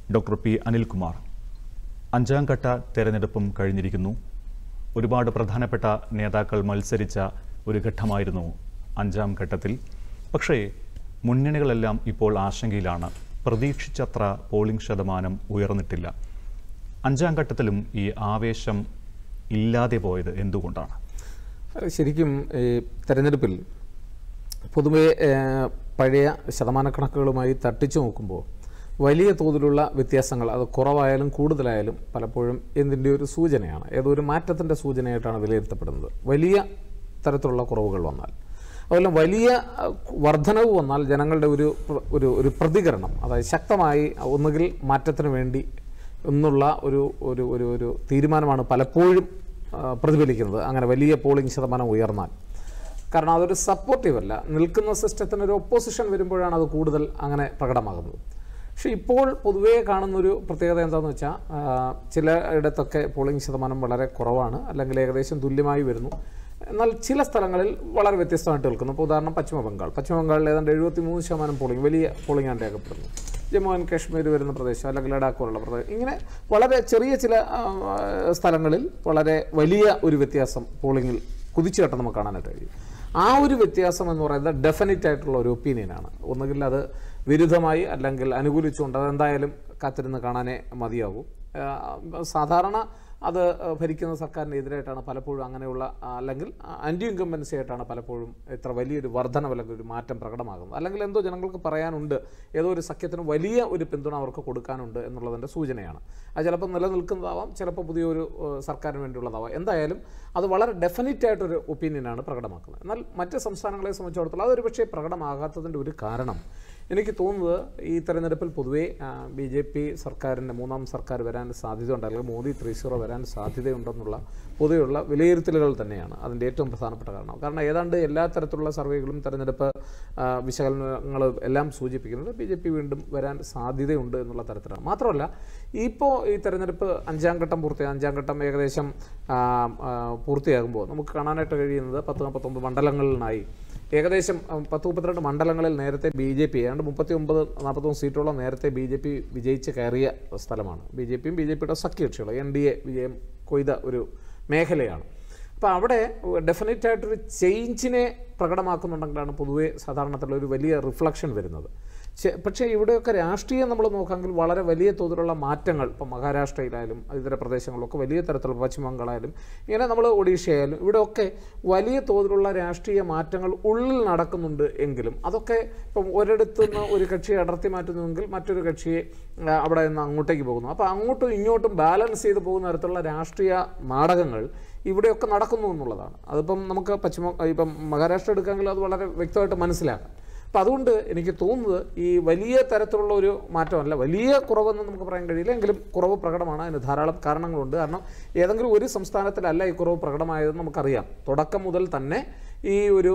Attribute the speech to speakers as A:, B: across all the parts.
A: Doctor P Anilkumar. അഞ്ചാം ഘട്ട തെരഞ്ഞെടുപ്പും കഴിഞ്ഞിരിക്കുന്നു. ഒരുപാട് പ്രധാനപ്പെട്ട നേതാക്കൾ മത്സരിച്ച ഒരു ഘട്ടമായിരുന്നു അഞ്ചാം ഘട്ടത്തിൽ. പക്ഷേ മുന്നണികളെല്ലാം ഇപ്പോൾ ആശങ്കയിലാണ്. പ്രതീക്ഷിച്ചത്ര പോളിംഗ് ശതമാനം ഉയർന്നിട്ടില്ല. അഞ്ചാം ഘട്ടത്തിലും ഈ ആവേശം ഇല്ലാതെ പോയത് എന്തുകൊണ്ടാണ്?
B: ശരിക്കും തെരഞ്ഞെടുപ്പിൽ പൊതുവെ പഴയ ശതമാനക്കണക്കുകളുമായി തട്ടിച്ചു നോക്കുമ്പോൾ വലിയ തോതിലുള്ള വ്യത്യാസങ്ങൾ, അത് കുറവായാലും കൂടുതലായാലും പലപ്പോഴും എന്തിൻ്റെ ഒരു സൂചനയാണ്, ഏതോ ഒരു മാറ്റത്തിൻ്റെ സൂചനയായിട്ടാണ് വിലയിരുത്തപ്പെടുന്നത്. വലിയ തരത്തിലുള്ള കുറവുകൾ വന്നാൽ, അതുപോലെ വലിയ വർധനവ് വന്നാൽ ജനങ്ങളുടെ ഒരു പ്രതികരണം, അതായത് ശക്തമായി ഒന്നുകിൽ മാറ്റത്തിന് വേണ്ടി എന്നുള്ള ഒരു തീരുമാനമാണ് പലപ്പോഴും പ്രതിഫലിക്കുന്നത്. അങ്ങനെ വലിയ പോളിംഗ് ശതമാനം ഉയർന്നാൽ, കാരണം അതൊരു സപ്പോർട്ടീവ് അല്ല, നിൽക്കുന്ന സിസ്റ്റത്തിന് ഒരു ഒപ്പോസിഷൻ വരുമ്പോഴാണ് അത് കൂടുതൽ അങ്ങനെ പ്രകടമാകുന്നത്. പക്ഷേ ഇപ്പോൾ പൊതുവേ കാണുന്നൊരു പ്രത്യേകത എന്താണെന്ന് വെച്ചാൽ, ചില ഇടത്തൊക്കെ പോളിംഗ് ശതമാനം വളരെ കുറവാണ്, അല്ലെങ്കിൽ ഏകദേശം തുല്യമായി വരുന്നു. എന്നാൽ ചില സ്ഥലങ്ങളിൽ വളരെ വ്യത്യസ്തമായിട്ട് നിൽക്കുന്നു. ഇപ്പോൾ ഉദാഹരണം പശ്ചിമ ബംഗാളിൽ ഏതാണ്ട് 73% പോളിംഗ്, വലിയ പോളിംഗ് ആണ് രേഖപ്പെടുന്നത്. ജമ്മു ആൻഡ് കാശ്മീർ വരുന്ന പ്രദേശം, അല്ലെങ്കിൽ ലഡാക്ക് പോലുള്ള പ്രദേശം, ഇങ്ങനെ വളരെ ചെറിയ ചില സ്ഥലങ്ങളിൽ വളരെ വലിയ ഒരു വ്യത്യാസം പോളിംഗിൽ കുതിച്ചുകയറ്റം നമുക്ക് കാണാനായിട്ട് കഴിയും. ആ ഒരു വ്യത്യാസം എന്ന് പറയുന്നത് ഡെഫിനറ്റ് ആയിട്ടുള്ള ഒരു ഒപ്പീനിയനാണ്. ഒന്നുകിൽ അത് വിരുദ്ധമായി അല്ലെങ്കിൽ അനുകൂലിച്ചുകൊണ്ട് അതെന്തായാലും കാത്തിരുന്ന് കാണാനേ മതിയാകും. സാധാരണ അത് ഭരിക്കുന്ന സർക്കാരിനെതിരായിട്ടാണ് പലപ്പോഴും അങ്ങനെയുള്ള, അല്ലെങ്കിൽ ആൻറ്റി ഇൻകംബൻസി ആയിട്ടാണ് പലപ്പോഴും ഇത്ര വലിയൊരു വർധന അല്ലെങ്കിൽ ഒരു മാറ്റം പ്രകടമാകുന്നത്. അല്ലെങ്കിൽ എന്തോ ജനങ്ങൾക്ക് പറയാനുണ്ട്, ഏതോ ഒരു സഖ്യത്തിന് വലിയ ഒരു പിന്തുണ അവർക്ക് കൊടുക്കാനുണ്ട് എന്നുള്ളതിൻ്റെ സൂചനയാണ്. അത് ചിലപ്പോൾ നിലനിൽക്കുന്നതാവാം, ചിലപ്പോൾ പുതിയൊരു സർക്കാരിന് വേണ്ടിയുള്ളതാവാം. എന്തായാലും അത് വളരെ ഡെഫിനറ്റ് ആയിട്ടൊരു ഒപ്പീനിയനാണ് പ്രകടമാക്കുന്നത്. എന്നാൽ മറ്റ് സംസ്ഥാനങ്ങളെ സംബന്ധിച്ചിടത്തോളം അതൊരു പക്ഷേ പ്രകടമാകാത്തതിൻ്റെ ഒരു കാരണം എനിക്ക് തോന്നുന്നത്, ഈ തെരഞ്ഞെടുപ്പിൽ പൊതുവേ BJP സർക്കാരിൻ്റെ മൂന്നാം സർക്കാർ വരാൻ സാധ്യതയുണ്ട്, അല്ലെങ്കിൽ മോദി 3.0 വരാൻ സാധ്യതയുണ്ടെന്നുള്ള പൊതുവെയുള്ള വിലയിരുത്തലുകൾ തന്നെയാണ് അതിൻ്റെ ഏറ്റവും പ്രധാനപ്പെട്ട കാരണം. കാരണം ഏതാണ്ട് എല്ലാ തരത്തിലുള്ള സർവേകളും തെരഞ്ഞെടുപ്പ് വിശകലനങ്ങൾ എല്ലാം സൂചിപ്പിക്കുന്നത് BJP വീണ്ടും വരാൻ സാധ്യതയുണ്ട് എന്നുള്ള തരത്തിലാണ്. മാത്രമല്ല, ഇപ്പോൾ ഈ തെരഞ്ഞെടുപ്പ് അഞ്ചാം ഘട്ടം ഏകദേശം പൂർത്തിയാകുമ്പോൾ നമുക്ക് കാണാനായിട്ട് കഴിയുന്നത് 10-49 മണ്ഡലങ്ങളിലായി ഏകദേശം 10-32 മണ്ഡലങ്ങളിൽ നേരത്തെ BJP ഏതാണ്ട് 39-41 സീറ്റോളം നേരത്തെ BJP വിജയിച്ച് കയറിയ സ്ഥലമാണ്. BJPയും BJPയുടെ സഖ്യകക്ഷികൾ NDA വിജയം കൊയ്ത ഒരു മേഖലയാണ്. അപ്പോൾ അവിടെ ഡെഫിനറ്റ് ആയിട്ടൊരു ചേഞ്ചിനെ പ്രകടമാക്കുന്നുണ്ടെങ്കിലാണ് പൊതുവേ സാധാരണത്തിലുള്ള ഒരു വലിയ റിഫ്ലക്ഷൻ വരുന്നത്. പക്ഷേ ഇവിടെയൊക്കെ രാഷ്ട്രീയം നമ്മൾ നോക്കാമെങ്കിൽ വളരെ വലിയ തോതിലുള്ള മാറ്റങ്ങൾ, ഇപ്പോൾ മഹാരാഷ്ട്രയിലായാലും ഇതര പ്രദേശങ്ങളിലൊക്കെ വലിയ തരത്തിലുള്ള, പശ്ചിമ ബംഗാളായാലും ഇങ്ങനെ നമ്മൾ ഒഡീഷയായാലും ഇവിടെയൊക്കെ വലിയ തോതിലുള്ള രാഷ്ട്രീയ മാറ്റങ്ങൾ ഉള്ളിൽ നടക്കുന്നുണ്ട്. എങ്കിലും അതൊക്കെ ഇപ്പം ഒരിടത്തു നിന്ന് ഒരു കക്ഷിയെ അടർത്തി മാറ്റുന്നുവെങ്കിൽ മറ്റൊരു കക്ഷിയെ അവിടെ നിന്ന് അങ്ങോട്ടേക്ക് പോകുന്നു. അപ്പോൾ അങ്ങോട്ടും ഇങ്ങോട്ടും ബാലൻസ് ചെയ്ത് പോകുന്ന തരത്തിലുള്ള രാഷ്ട്രീയ നാടകങ്ങൾ ഇവിടെയൊക്കെ നടക്കുന്നു എന്നുള്ളതാണ്. അതിപ്പം നമുക്ക് ഇപ്പം മഹാരാഷ്ട്ര എടുക്കാമെങ്കിൽ അത് വളരെ വ്യക്തമായിട്ട് മനസ്സിലാക്കാം. അപ്പോൾ അതുകൊണ്ട് എനിക്ക് തോന്നുന്നത് ഈ വലിയ തരത്തിലുള്ള ഒരു മാറ്റമല്ല, വലിയ കുറവെന്ന് നമുക്ക് പറയാൻ കഴിയില്ല, എങ്കിലും കുറവ് പ്രകടമാണ്. അതിന് ധാരാളം കാരണങ്ങളുണ്ട്. കാരണം ഏതെങ്കിലും ഒരു സംസ്ഥാനത്തിലല്ല ഈ കുറവ് പ്രകടമായതെന്ന് നമുക്കറിയാം. തുടക്കം മുതൽ തന്നെ ഈ ഒരു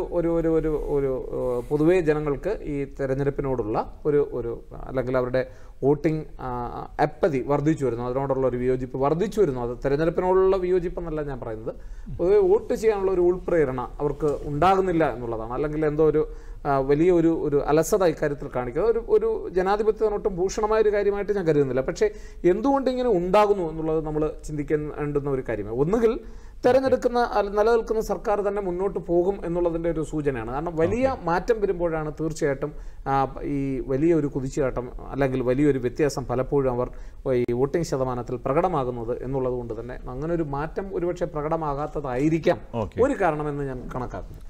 B: പൊതുവേ ജനങ്ങൾക്ക് ഈ തെരഞ്ഞെടുപ്പിനോടുള്ള അല്ലെങ്കിൽ അവരുടെ വോട്ടിംഗ് അപ്പതി വർദ്ധിച്ചു വരുന്നു, അതിനോടുള്ള ഒരു വിയോജിപ്പ് വർദ്ധിച്ചു വരുന്നു. അത് തെരഞ്ഞെടുപ്പിനോടുള്ള വിയോജിപ്പെന്നല്ല ഞാൻ പറയുന്നത്, പൊതുവെ വോട്ട് ചെയ്യാനുള്ള ഒരു ഉൾപ്രേരണ അവർക്ക് ഉണ്ടാകുന്നില്ല എന്നുള്ളതാണ്. അല്ലെങ്കിൽ എന്തോ വലിയ ഒരു അലസത ഇക്കാര്യത്തിൽ കാണിക്കുന്നത് ഒരു ജനാധിപത്യത്തിനൊട്ടും ഭൂഷണമായൊരു കാര്യമായിട്ട് ഞാൻ കരുതുന്നില്ല. പക്ഷേ എന്തുകൊണ്ട് ഇങ്ങനെ ഉണ്ടാകുന്നു എന്നുള്ളത് നമ്മൾ ചിന്തിക്കേണ്ടുന്ന ഒരു കാര്യമാണ്. ഒന്നുകിൽ നിലനിൽക്കുന്ന സർക്കാർ തന്നെ മുന്നോട്ട് പോകും എന്നുള്ളതിൻ്റെ ഒരു സൂചനയാണ്. കാരണം വലിയ മാറ്റം വരുമ്പോഴാണ് തീർച്ചയായിട്ടും ഈ വലിയൊരു കുതിച്ചുചാട്ടം അല്ലെങ്കിൽ വലിയൊരു വ്യത്യാസം പലപ്പോഴും അവർ ഈ വോട്ടിംഗ് ശതമാനത്തിൽ പ്രകടമാകുന്നത് എന്നുള്ളത് കൊണ്ട് തന്നെ അങ്ങനെ ഒരു മാറ്റം ഒരുപക്ഷെ പ്രകടമാകാത്തതായിരിക്കാം ഒരു കാരണമെന്ന് ഞാൻ കണക്കാക്കുന്നു.